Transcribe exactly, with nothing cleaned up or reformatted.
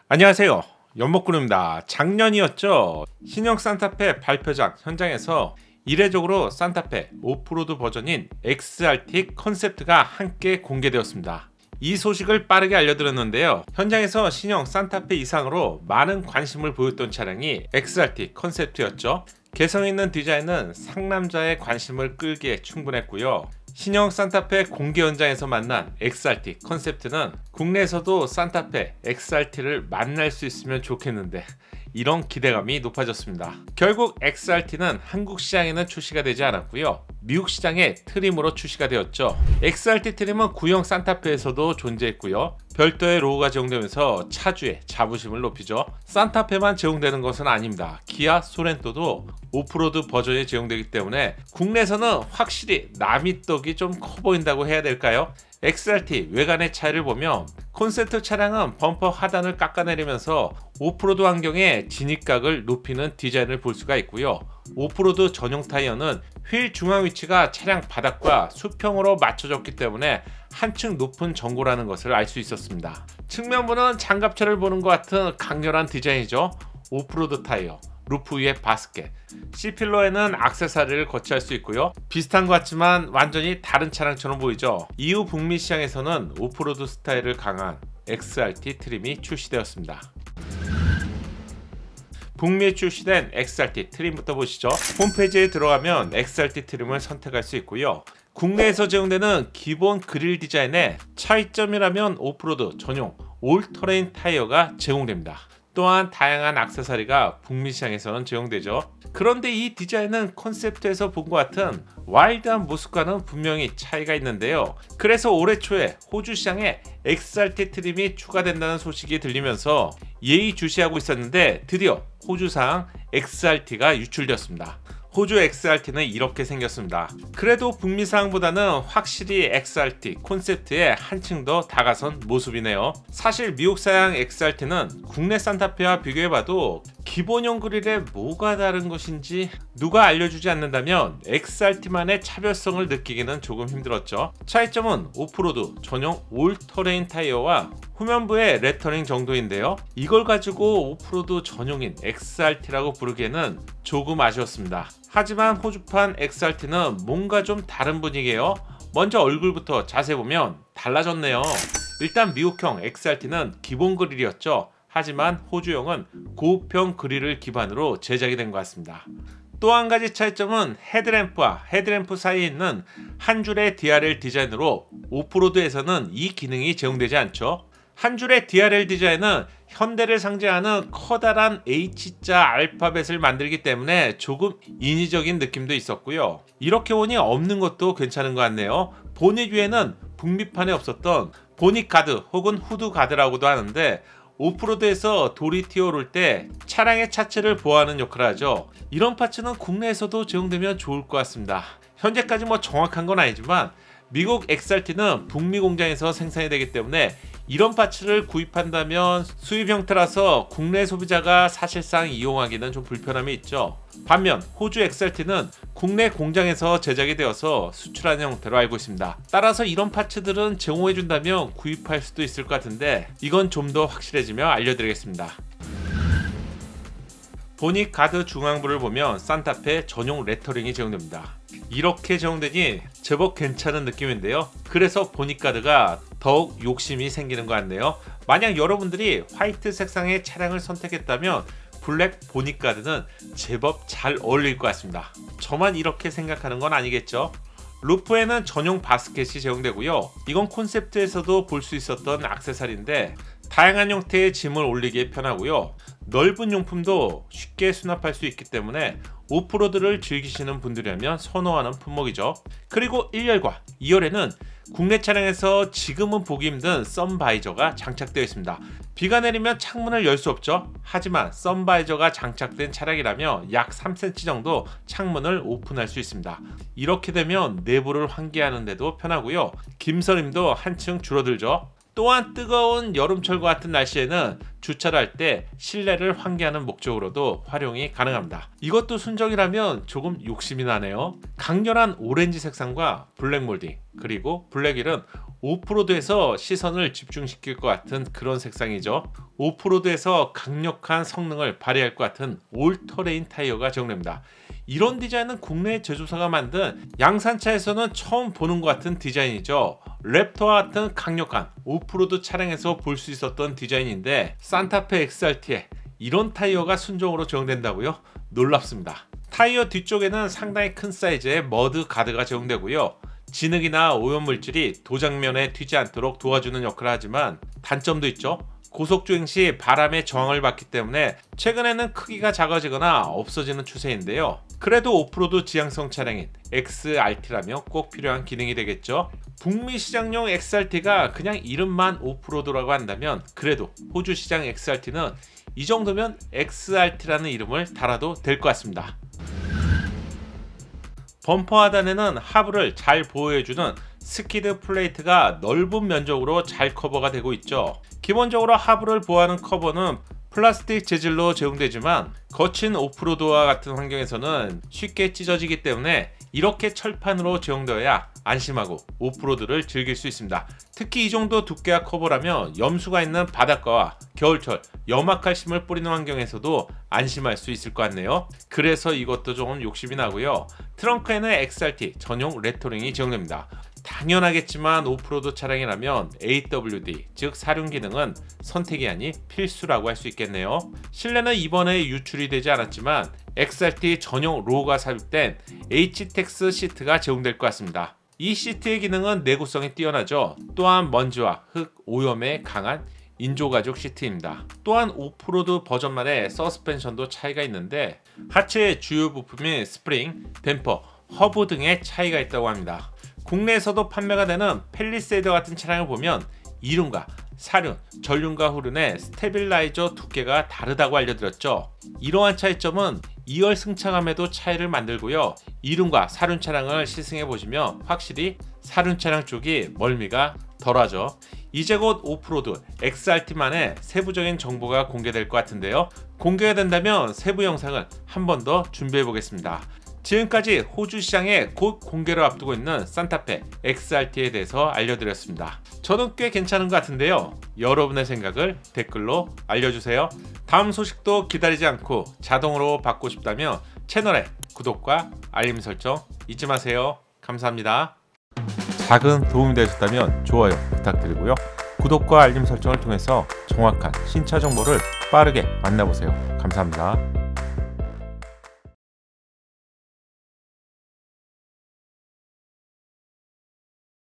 안녕하세요, 연목군입니다. 작년이었죠. 신형 산타페 발표장 현장에서 이례적으로 산타페 오프로드 버전인 엑스알티 컨셉트가 함께 공개되었습니다. 이 소식을 빠르게 알려드렸는데요. 현장에서 신형 산타페 이상으로 많은 관심을 보였던 차량이 엑스알티 컨셉트였죠. 개성있는 디자인은 상남자의 관심을 끌기에 충분했고요. 신형 산타페 공개 현장에서 만난 엑스알티 컨셉트는 국내에서도 산타페 엑스알티를 만날 수 있으면 좋겠는데 이런 기대감이 높아졌습니다. 결국 엑스알티는 한국 시장에는 출시가 되지 않았고요. 미국 시장에 트림으로 출시가 되었죠. 엑스알티 트림은 구형 산타페에서도 존재했고요. 별도의 로고가 제공되면서 차주의 자부심을 높이죠. 산타페만 제공되는 것은 아닙니다. 기아 소렌토도 오프로드 버전이 제공되기 때문에 국내에서는 확실히 남이 떡이 좀 커 보인다고 해야 될까요? 엑스알티 외관의 차이를 보면 콘셉트 차량은 범퍼 하단을 깎아내리면서 오프로드 환경에 진입각을 높이는 디자인을 볼 수가 있고요. 오프로드 전용 타이어는 휠 중앙 위치가 차량 바닥과 수평으로 맞춰졌기 때문에 한층 높은 전고라는 것을 알 수 있었습니다. 측면부는 장갑차를 보는 것 같은 강렬한 디자인이죠. 오프로드 타이어, 루프 위에 바스켓, C필러에는 액세서리를 거치할 수 있고요. 비슷한 것 같지만 완전히 다른 차량처럼 보이죠. 이후 북미 시장에서는 오프로드 스타일을 강한 엑스알티 트림이 출시되었습니다. 북미에 출시된 엑스알티 트림부터 보시죠. 홈페이지에 들어가면 엑스알티 트림을 선택할 수 있고요. 국내에서 제공되는 기본 그릴 디자인의 차이점이라면 오프로드 전용 올터레인 타이어가 제공됩니다. 또한 다양한 액세서리가 북미 시장에서는 제공되죠. 그런데 이 디자인은 콘셉트에서 본 것 같은 와일드한 모습과는 분명히 차이가 있는데요. 그래서 올해 초에 호주 시장에 엑스알티 트림이 추가된다는 소식이 들리면서 예의주시하고 있었는데 드디어 호주상 엑스알티가 유출되었습니다. 호주 엑스알티는 이렇게 생겼습니다. 그래도 북미상보다는 확실히 엑스알티 콘셉트에 한층 더 다가선 모습이네요. 사실 미국사양 엑스알티는 국내 산타페와 비교해봐도 기본형 그릴에 뭐가 다른 것인지 누가 알려주지 않는다면 엑스알티만의 차별성을 느끼기는 조금 힘들었죠. 차이점은 오프로드 전용 올터레인 타이어와 후면부의 레터링 정도인데요. 이걸 가지고 오프로드 전용인 엑스알티라고 부르기에는 조금 아쉬웠습니다. 하지만 호주판 엑스알티는 뭔가 좀 다른 분위기예요. 먼저 얼굴부터 자세히 보면 달라졌네요. 일단 미국형 엑스알티는 기본 그릴이었죠. 하지만 호주형은 고급형 그릴을 기반으로 제작이 된 것 같습니다. 또 한 가지 차이점은 헤드램프와 헤드램프 사이에 있는 한 줄의 디알엘 디자인으로 오프로드에서는 이 기능이 제공되지 않죠. 한 줄의 디알엘 디자인은 현대를 상징하는 커다란 H자 알파벳을 만들기 때문에 조금 인위적인 느낌도 있었고요. 이렇게 보니 없는 것도 괜찮은 것 같네요. 보닛 위에는 북미판에 없었던 보닛 가드 혹은 후드 가드라고도 하는데 오프로드에서 돌이 튀어오를 때 차량의 차체를 보호하는 역할을 하죠. 이런 파츠는 국내에서도 제공되면 좋을 것 같습니다. 현재까지 뭐 정확한 건 아니지만 미국 엑스알티는 북미 공장에서 생산이 되기 때문에 이런 파츠를 구입한다면 수입 형태라서 국내 소비자가 사실상 이용하기는 좀 불편함이 있죠. 반면 호주 엑스알티는 국내 공장에서 제작이 되어서 수출하는 형태로 알고 있습니다. 따라서 이런 파츠들은 제공해준다면 구입할 수도 있을 것 같은데 이건 좀 더 확실해지면 알려드리겠습니다. 보닛 가드 중앙부를 보면 산타페 전용 레터링이 제공됩니다. 이렇게 제공되니 제법 괜찮은 느낌인데요. 그래서 보닛 가드가 더욱 욕심이 생기는 것 같네요. 만약 여러분들이 화이트 색상의 차량을 선택했다면 블랙 보닛 가드는 제법 잘 어울릴 것 같습니다. 저만 이렇게 생각하는 건 아니겠죠? 루프에는 전용 바스켓이 제공되고요. 이건 콘셉트에서도 볼 수 있었던 액세서리인데 다양한 형태의 짐을 올리기에 편하고요. 넓은 용품도 쉽게 수납할 수 있기 때문에 오프로드를 즐기시는 분들이라면 선호하는 품목이죠. 그리고 일 열과 이 열에는 국내 차량에서 지금은 보기 힘든 선바이저가 장착되어 있습니다. 비가 내리면 창문을 열 수 없죠. 하지만 선바이저가 장착된 차량이라면 약 삼 센티미터 정도 창문을 오픈할 수 있습니다. 이렇게 되면 내부를 환기하는 데도 편하고요. 김서림도 한층 줄어들죠. 또한 뜨거운 여름철과 같은 날씨에는 주차를 할 때 실내를 환기하는 목적으로도 활용이 가능합니다. 이것도 순정이라면 조금 욕심이 나네요. 강렬한 오렌지 색상과 블랙 몰딩 그리고 블랙 휠은 오프로드에서 시선을 집중시킬 것 같은 그런 색상이죠. 오프로드에서 강력한 성능을 발휘할 것 같은 올터레인 타이어가 제공됩니다. 이런 디자인은 국내 제조사가 만든 양산차에서는 처음 보는 것 같은 디자인이죠. 랩터와 같은 강력한 오프로드 차량에서 볼 수 있었던 디자인인데 산타페 엑스알티에 이런 타이어가 순정으로 제공된다고요? 놀랍습니다. 타이어 뒤쪽에는 상당히 큰 사이즈의 머드 가드가 제공되고요. 진흙이나 오염물질이 도장면에 튀지 않도록 도와주는 역할을 하지만 단점도 있죠. 고속주행 시 바람의 저항을 받기 때문에 최근에는 크기가 작아지거나 없어지는 추세인데요. 그래도 오프로드 지향성 차량인 엑스알티라면 꼭 필요한 기능이 되겠죠. 북미 시장용 엑스알티가 그냥 이름만 오프로드라고 한다면 그래도 호주 시장 엑스알티는 이 정도면 엑스알티라는 이름을 달아도 될 것 같습니다. 범퍼 하단에는 하부를 잘 보호해주는 스키드 플레이트가 넓은 면적으로 잘 커버가 되고 있죠. 기본적으로 하부를 보호하는 커버는 플라스틱 재질로 제공되지만 거친 오프로드와 같은 환경에서는 쉽게 찢어지기 때문에 이렇게 철판으로 제공되어야 안심하고 오프로드를 즐길 수 있습니다. 특히 이 정도 두께와 커버라면 염수가 있는 바닷가와 겨울철 염화칼슘을 뿌리는 환경에서도 안심할 수 있을 것 같네요. 그래서 이것도 조금 욕심이 나고요. 트렁크에는 엑스알티 전용 레터링이 제공됩니다. 당연하겠지만 오프로드 차량이라면 에이더블유디 즉 사륜 기능은 선택이 아닌 필수라고 할 수 있겠네요. 실내는 이번에 유출이 되지 않았지만 엑스알티 전용 로고가 삽입된 에이치텍스 시트가 제공될 것 같습니다. 이 시트의 기능은 내구성이 뛰어나죠. 또한 먼지와 흙, 오염에 강한 인조가죽 시트입니다. 또한 오프로드 버전만의 서스펜션도 차이가 있는데 하체의 주요 부품인 스프링, 댐퍼, 허브 등의 차이가 있다고 합니다. 국내에서도 판매가 되는 팰리세이더 같은 차량을 보면 이륜과 사륜, 전륜과 후륜의 스테빌라이저 두께가 다르다고 알려드렸죠. 이러한 차이점은 이 열 승차감에도 차이를 만들고요. 이륜과 사륜 차량을 시승해 보시면 확실히 사륜 차량 쪽이 멀미가 덜하죠. 이제 곧 오프로드 엑스알티만의 세부적인 정보가 공개될 것 같은데요. 공개가 된다면 세부 영상을 한 번 더 준비해 보겠습니다. 지금까지 호주 시장에 곧 공개를 앞두고 있는 산타페 엑스알티에 대해서 알려드렸습니다. 저는 꽤 괜찮은 것 같은데요. 여러분의 생각을 댓글로 알려주세요. 다음 소식도 기다리지 않고 자동으로 받고 싶다면 채널에 구독과 알림 설정 잊지 마세요. 감사합니다. 작은 도움이 되셨다면 좋아요 부탁드리고요. 구독과 알림 설정을 통해서 정확한 신차 정보를 빠르게 만나보세요. 감사합니다.